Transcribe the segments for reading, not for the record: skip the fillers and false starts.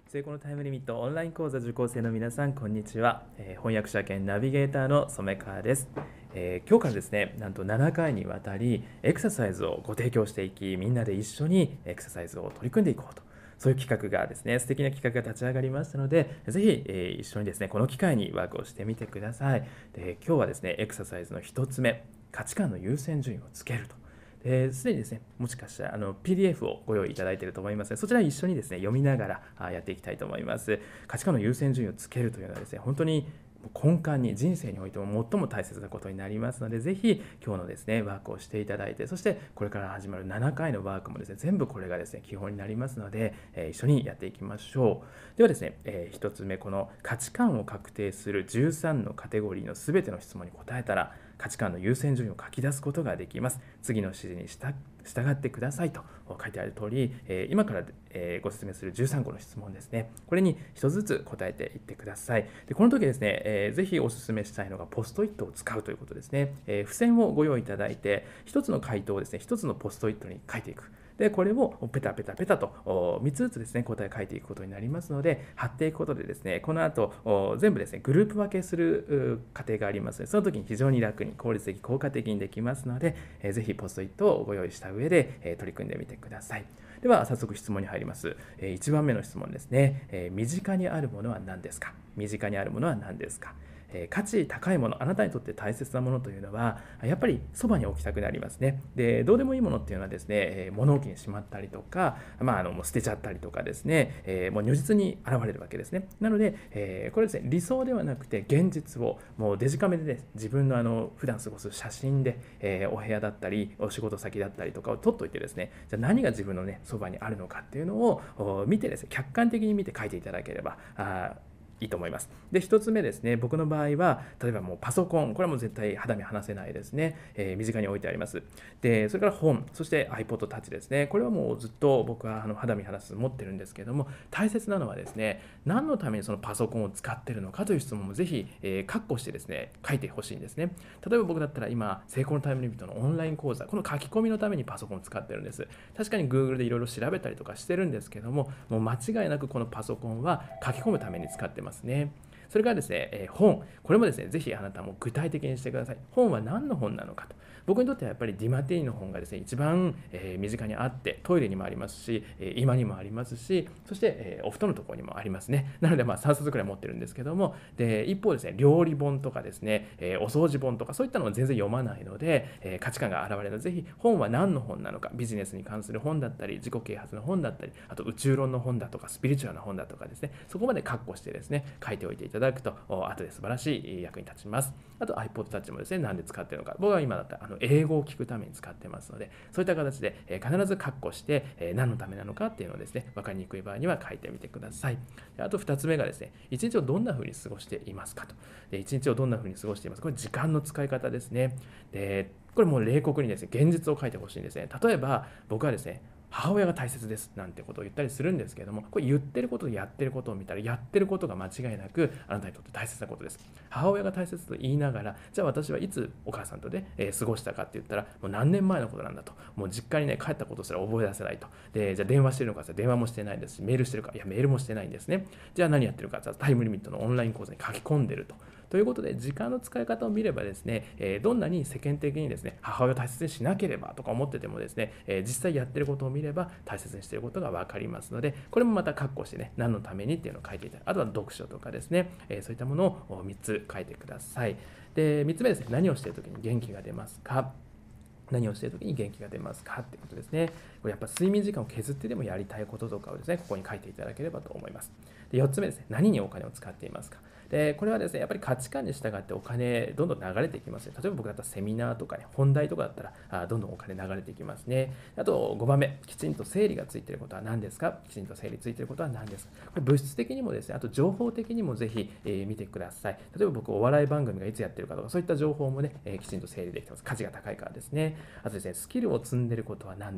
成功のタイムリミットオンライン講座受講生の皆さん、こんにちは。翻訳者兼ナビゲーターの染川です。今日からですね、なんと7回にわたりエクササイズをご提供していき、みんなで一緒にエクササイズを取り組んでいこうと。そういう企画がですね、素敵な企画が立ち上がりましたので、ぜひ、一緒にですね、この機会にワークをしてみてください。で、今日はですね、エクササイズの1つ目、価値観の優先順位をつけると。すでにですね、もしかしたらPDF をご用意いただいていると思いますので、そちら一緒にですね、読みながらやっていきたいと思います。価値観の優先順位をつけるというのはですね、本当に根幹に人生においても最も大切なことになりますので、ぜひ今日のですね、ワークをしていただいて、そしてこれから始まる7回のワークもですね、全部これがですね、基本になりますので、一緒にやっていきましょう。ではですね、1つ目、この価値観を確定する13のカテゴリーのすべての質問に答えたら、価値観の優先順位を書き出すことができます。次の指示に従ってくださいと書いてある通り、今からご説明する13個の質問ですね。これに1つずつ答えていってください。でこの時ですね、ぜひお勧めしたいのがポストイットを使うということですね。付箋をご用意いただいて、1つの回答をですね、1つのポストイットに書いていく。でこれをペタペタペタと3つずつですね、答え書いていくことになりますので、貼っていくことでですね、この後全部ですね、グループ分けする過程がありますので、その時に非常に楽に効率的効果的にできますので、ぜひポストイットをご用意した上で取り組んでみてください。では早速質問に入ります。1番目の質問ですね。身近にあるものは何ですか？身近にあるものは何ですか？価値高いもの、あなたにとって大切なものというのはやっぱりそばに置きたくなりますね。でどうでもいいものっていうのはですね、物置にしまったりとか、もう捨てちゃったりとかですね、もう如実に現れるわけですね。なので、これですね、理想ではなくて現実をもうデジカメで、ね、自分の普段過ごす写真で、お部屋だったりお仕事先だったりとかを撮っといてですね、じゃあ何が自分のねそばにあるのかっていうのを見てですね、客観的に見て書いていただければいいと思います。で、1つ目ですね、僕の場合は、例えばもうパソコン、これはもう絶対肌身離せないですね。身近に置いてあります。で、それから本、そして iPod Touch ですね。これはもうずっと僕は肌身離す持ってるんですけども、大切なのはですね、何のためにそのパソコンを使ってるのかという質問もぜひ、括弧してですね、書いてほしいんですね。例えば僕だったら今、成功のタイムリミットのオンライン講座、この書き込みのためにパソコンを使ってるんです。確かに Google でいろいろ調べたりとかしてるんですけども、もう間違いなくこのパソコンは書き込むために使ってますね。それからですね、本。これもですね、ぜひあなたも具体的にしてください。本は何の本なのかと。僕にとってはやっぱりディマティーニの本がですね、一番、身近にあって、トイレにもありますし、今にもありますし、そして、お布団のところにもありますね。なので、3冊くらい持ってるんですけども、で、一方ですね、料理本とかですね、お掃除本とか、そういったのを全然読まないので、価値観が現れるので、ぜひ本は何の本なのか、ビジネスに関する本だったり、自己啓発の本だったり、あと宇宙論の本だとか、スピリチュアルな本だとかですね、そこまで括弧してですね、書いておいていただくと、後で素晴らしい役に立ちます。あと iPod Touch もですね、何で使っているのか。僕は今だったら英語を聞くために使ってますので、そういった形で必ず括弧して、何のためなのかっていうのをですね、分かりにくい場合には書いてみてください。あと2つ目がですね、一日をどんな風に過ごしていますかと。で、一日をどんな風に過ごしていますか。これ時間の使い方ですね。で、これもう冷酷にですね、現実を書いてほしいんですね。例えば、僕はですね、母親が大切ですなんてことを言ったりするんですけども、これ言ってることとやってることを見たら、やってることが間違いなくあなたにとって大切なことです。母親が大切と言いながら、じゃあ私はいつお母さんとね、過ごしたかって言ったら、もう何年前のことなんだと。もう実家にね、帰ったことすら覚え出せないと。で、じゃあ電話してるのかって電話もしてないですし、メールしてるか、いやメールもしてないんですね。じゃあ何やってるかってタイムリミットのオンライン講座に書き込んでると。ということで、時間の使い方を見ればですね、どんなに世間的にですね、母親を大切にしなければとか思っててもですね、実際やってることを見れば大切にしていることが分かりますので、これもまた括弧してね、何のためにっていうのを書いていただく。あとは読書とかですね、そういったものを3つ書いてください。で、3つ目ですね、何をしているときに元気が出ますか。何をしているときに元気が出ますかってことですね。これやっぱ睡眠時間を削ってでもやりたいこととかをですね、ここに書いていただければと思います。で、4つ目ですね、何にお金を使っていますか。で、これはですね、やっぱり価値観に従ってお金どんどん流れていきますね。例えば僕だったらセミナーとかね、本題とかだったらどんどんお金流れていきますね。あと5番目、きちんと整理がついていることは何ですか。きちんと整理ついていることは何ですか。これ物質的にもですね、あと情報的にもぜひ、見てください。例えば僕お笑い番組がいつやってるかとか、そういった情報もね、きちんと整理できてます。価値が高いからですね。あとですね、スキルを積んでいることは何ですか。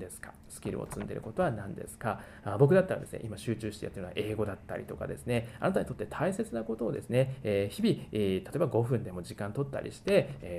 スキルを積んでいることは何ですか。僕だったらですね、今集中してやってるのは英語だったりとかですね、あなたにとって大切なことをですね、日々、例えば5分でも時間取ったりして、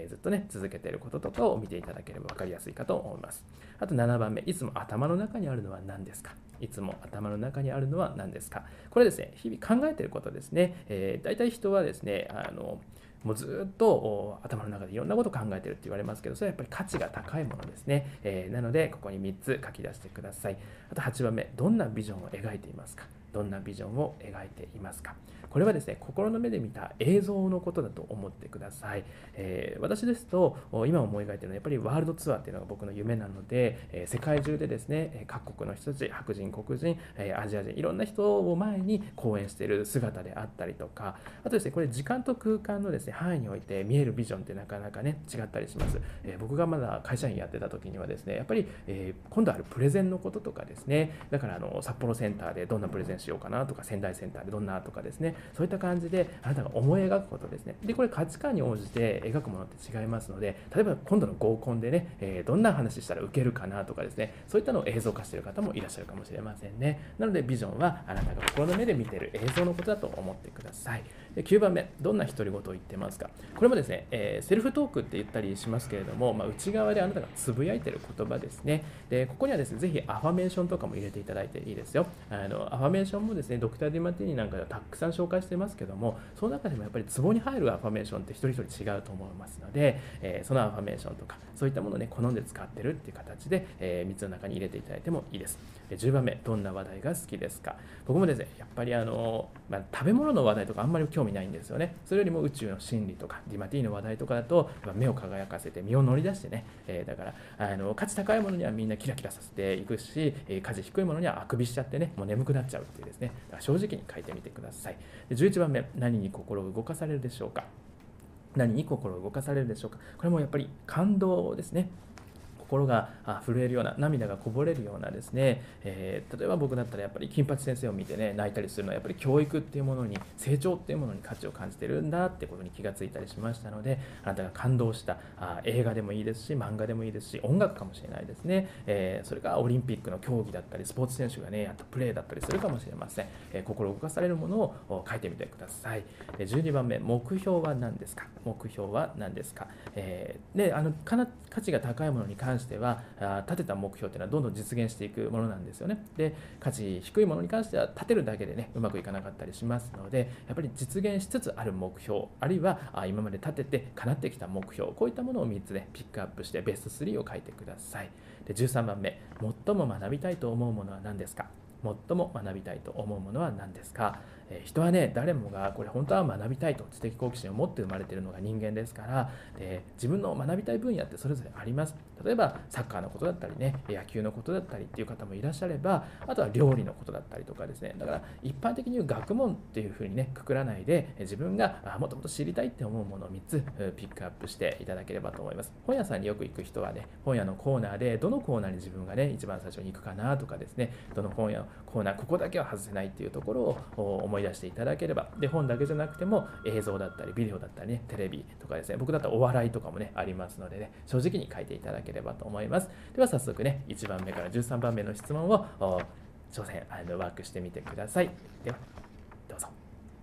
ずっとね、続けていることとかを見ていただければ分かりやすいかと思います。あと7番目、いつも頭の中にあるのは何ですか。いつも頭の中にあるのは何ですか。これですね、日々考えていることですね。大体人はですね、もうずっと頭の中でいろんなことを考えてるって言われますけど、それはやっぱり価値が高いものですね。なので、ここに3つ書き出してください。あと8番目、どんなビジョンを描いていますか。どんなビジョンを描いていますか。これはですね、心の目で見た映像のことだと思ってください。私ですと、今思い描いているのはやっぱりワールドツアーっていうのが僕の夢なので、世界中でですね、各国の人たち、白人、黒人、アジア人、いろんな人を前に講演している姿であったりとか、あとですね、これ時間と空間のですね、範囲において見えるビジョンってなかなかね、違ったりします。僕がまだ会社員やってた時にはですね、やっぱり、今度あるプレゼンのこととかですね、だから札幌センターでどんなプレゼンしようかなとか、仙台センターでどんなとかですね、そういった感じであなたが思い描くことですね。で、これ価値観に応じて描くものって違いますので、例えば今度の合コンでね、どんな話したら受けるかなとかですね、そういったのを映像化している方もいらっしゃるかもしれませんね。なのでビジョンはあなたが心の目で見ている映像のことだと思ってください。で、9番目、どんな独り言を言ってますか。これもですね、セルフトークって言ったりしますけれども、内側であなたがつぶやいている言葉ですね。で、ここにはですね、ぜひアファメーションとかも入れていただいていいですよ。アファメーションもですね、ドクター・ディマティーニなんかではたくさん紹介してますけども、その中でもやっぱりツボに入るアファメーションって一人一人違うと思いますので、そのアファメーションとかそういったものをね、好んで使ってるっていう形で、3つの中に入れていただいてもいいです。10番目、どんな話題が好きですか。僕もですね、やっぱり食べ物の話題とかあんまり興味ないんですよね。それよりも宇宙の真理とかディマティーニの話題とかだと目を輝かせて身を乗り出してね、だから価値高いものにはみんなキラキラさせていくし、価値低いものにはあくびしちゃってね、もう眠くなっちゃうっていうですね、だから正直に書いてみてください。で、11番目、何に心を動かされるでしょうか。何に心を動かされるでしょうか。これもやっぱり感動ですね。心が震えるような、涙がこぼれるようなですね、例えば僕だったらやっぱり金八先生を見てね、泣いたりするのはやっぱり教育っていうものに、成長っていうものに価値を感じてるんだってことに気がついたりしましたので、あなたが感動した映画でもいいですし、漫画でもいいですし、音楽かもしれないですね、それからオリンピックの競技だったり、スポーツ選手がね、あとプレーだったりするかもしれません。心を動かされるものを書いてみてください。12番目、目標は何ですか。目標は何ですか。で、価値が高いものに関しては立てた目標というのはどんどん実現していくものなんですよね。で、価値低いものに関しては立てるだけでね、うまくいかなかったりしますので、やっぱり実現しつつある目標、あるいは今まで立てて叶ってきた目標、こういったものを3つね、ピックアップしてベスト3を書いてください。で、13番目、最も学びたいと思うものは何ですか。最も学びたいと思うものは何ですか。人はね、誰もがこれ本当は学びたいと知的好奇心を持って生まれているのが人間ですから、自分の学びたい分野ってそれぞれあります。例えばサッカーのことだったりね、野球のことだったりっていう方もいらっしゃれば、あとは料理のことだったりとかですね、だから一般的に言う学問っていうふうにね、くくらないで、自分がもっともっと知りたいって思うものを3つピックアップしていただければと思います。本屋さんによく行く人はね、本屋のコーナーでどのコーナーに自分がね、一番最初に行くかなとかですね、どの本屋のコーナー、ここだけは外せないっていうところを思い出していただければ、で、本だけじゃなくても映像だったりビデオだったりね、テレビとかですね、僕だったらお笑いとかもね、ありますのでね、正直に書いていただければと思います。では早速ね、1番目から13番目の質問を挑戦ワークしてみてください。ではどうぞ。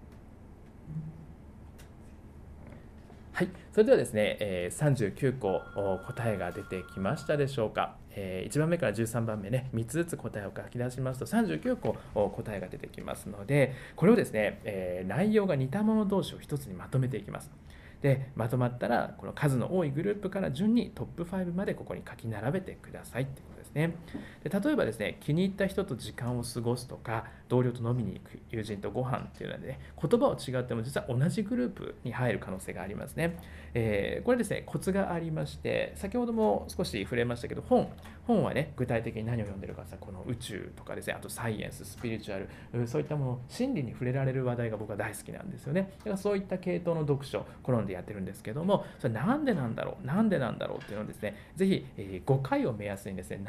はい、それではですね、39個答えが出てきましたでしょうか。1番目から13番目ね、3つずつ答えを書き出しますと39個答えが出てきますので、これをですね、内容が似たもの同士を1つにまとめていきます。で、まとまったらこの数の多いグループから順にトップ5までここに書き並べてくださいってことですね。で、例えばですね、気に入った人と時間を過ごすとか、同僚と飲みに行く、友人とご飯っていうのでね、言葉は違っても実は同じグループに入る可能性がありますね。これですね、コツがありまして、先ほども少し触れましたけど、本はね、具体的に何を読んでるかさ、この宇宙とかですね、あとサイエンス、スピリチュアル、そういったもの、真理に触れられる話題が僕は大好きなんですよね。だからそういった系統の読書、好んでやってるんですけども、それなんでなんだろうっていうのをですね、ぜひ5回を目安にですね、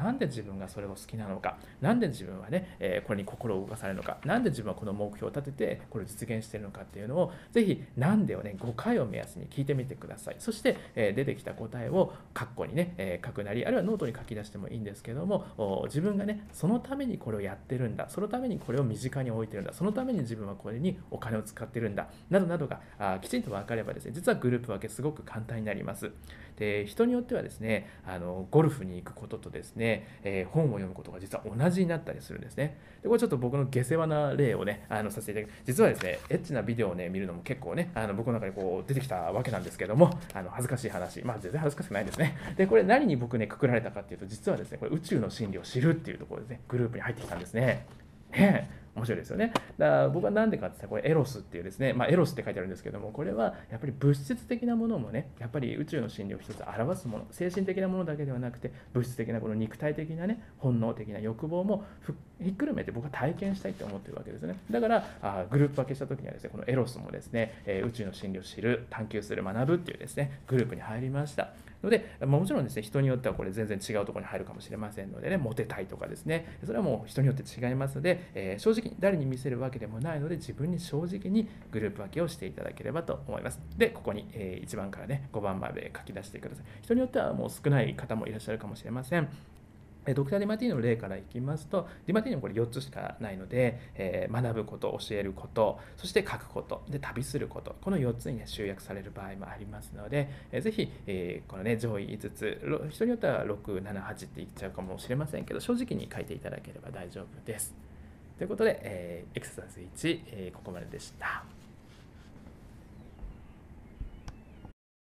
なんで自分がそれを好きなのか、なんで自分はね、これに心を動かされるのか、なんで自分はこの目標を立ててこれを実現しているのかっていうのをぜひなんでをね5回を目安に聞いてみてください。そして、出てきた答えをカッコにね、書くなり、あるいはノートに書き出してもいいんですけども、自分がねそのためにこれをやってるんだ、そのためにこれを身近に置いてるんだ、そのために自分はこれにお金を使ってるんだなどなどがきちんと分かればですね、実はグループ分けすごく簡単になります。で、人によってはですね、ゴルフに行くこととですね、本を読むことが実は同じになったりするんですね。で、これちょっと僕の下世話な例をね、させていただく。実はですね、エッチなビデオをね、見るのも結構ね、僕の中にこう出てきたわけなんですけども、恥ずかしい話、まあ全然恥ずかしくないですね。で、これ何に僕ね、くくられたかっていうと、実はですね、これ宇宙の真理を知るっていうところですね、グループに入ってきたんですね。ねえ、面白いですよね。だから僕は何でかって言ったら、これエロスっていうですね、エロスって書いてあるんですけども、これはやっぱり物質的なものもね、やっぱり宇宙の真理を一つ表すもの、精神的なものだけではなくて、物質的なこの肉体的なね、本能的な欲望もひっくるめて僕は体験したいと思ってるわけですね。だからグループ分けした時にはですね、このエロスもですね、宇宙の真理を知る、探求する、学ぶっていうですね、グループに入りました。ので、もちろんですね、人によってはこれ全然違うところに入るかもしれませんのでね、モテたいとかですね、それはもう人によって違いますので、正直に誰に見せるわけでもないので、自分に正直にグループ分けをしていただければと思います。で、ここに1番からね、5番まで書き出してください。人によってはもう少ない方もいらっしゃるかもしれません。ドクター・ディマティーノの例からいきますと、ディマティーノはこれ4つしかないので、学ぶこと、教えること、そして書くこと、で旅すること、この4つに、ね、集約される場合もありますので、ぜひ、このね、上位5つ、人によっては6、7、8って言っちゃうかもしれませんけど、正直に書いていただければ大丈夫です。ということで、エクササイズ1、ここまででした。